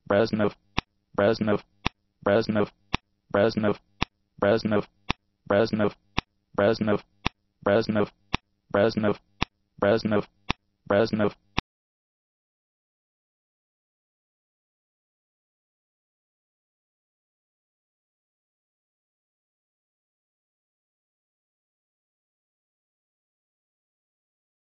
Brezhnev, Brezhnev, Brezhnev, Brezhnev, Brezhnev, Brezhnev, Brezhnev, Brezhnev, Brezhnev, Brezhnev, Brezhnev.